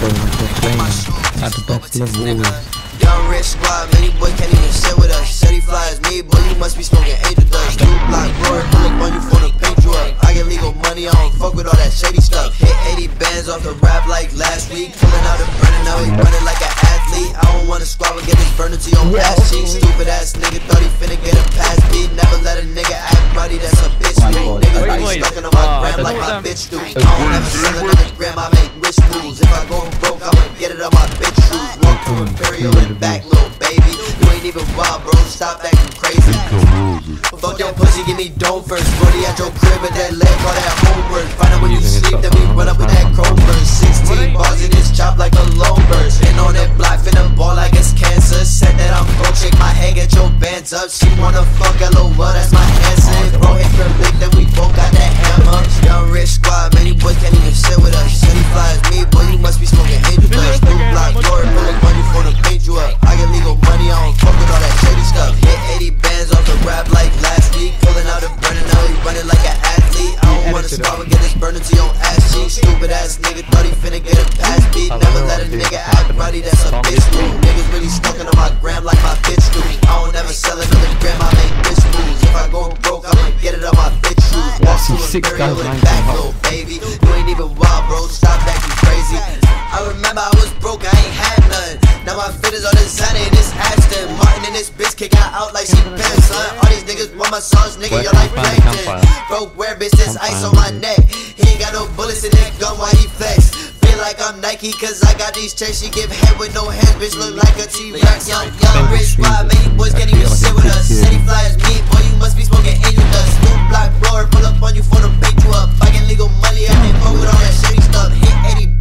Young rich squad, many boys can't even sit with us. Said he fly as me, boy, you must be smoking angel dust. New block, roar, pull up on you for the paint you up. I get legal money, I don't fuck with all that shady stuff. Hit 80 bands off the rap like last week. Pulling out a burner, now he running like an athlete. I don't wanna squad and get this burner to your ass cheek. Stupid ass nigga thought he finna get a pass beat. Never let a nigga act buddy, that's a bitch move. Niggas be stuck on my gram like my bitch do. I don't ever sell another gram, I make rich moves. If I go broke, I'ma get it on my bitch shoes. Walk through Imperial and back, little baby. You ain't even wild, bro, stop acting crazy. Fuck your pussy, give me dome first. Brody at your crib with that leg, call that homework. Find out when you sleep, then we run up with that chrome burst. 16 bars in his chop like a lone bird. Been on that block, finna ball like it's cancer. Said that I'm broke, shake my head, get your bands up. She wanna fuck LOL, that's my answer. Bro, hit her lick, then we both got that hammer. Young rich squad, many boys can't even sit with us. Said he fly as me, boy, you must be smoking angel dust. New block, Lord, pull up money for the paint you up. I get legal money, I don't fuck with all that shady stuff. Hit 80 bands off the rap like last week. Pulling out a burner, now he running like an athlete. I don't wanna stop and get this burner to your ass cheek. Stupid ass nigga thought he finna get a pass beat. Never let a nigga act ruddy, that's a bitch move. Niggas really stuck on my gram like my bitch do. I don't ever sell another gram, I make bitch moves. If I go broke, I'ma get it on my bitch shoes. Walk through Imperial and back, little baby. You ain't even wild, bro, stop acting crazy. I remember I was broke, I ain't had none. Now my fit is all designer and it's Ashton Martin and this bitch kick her out like she pimp, son. All these niggas want my songs, nigga, you're like Plankton. Broke wear bitch, there's ice on my neck. He ain't got no bullets in that gun while he flex. Feel like I'm Nike cause I got these checks. She give head with no hands, bitch look like a T-Rex. Young rich squad, many boys can't even sit with us. Said he fly as me, boy, you must be smoking angel dust. New block, blower, pull up on you for the paint you up. I get legal money, I ain't fuck with all that shady stuff. Hit 80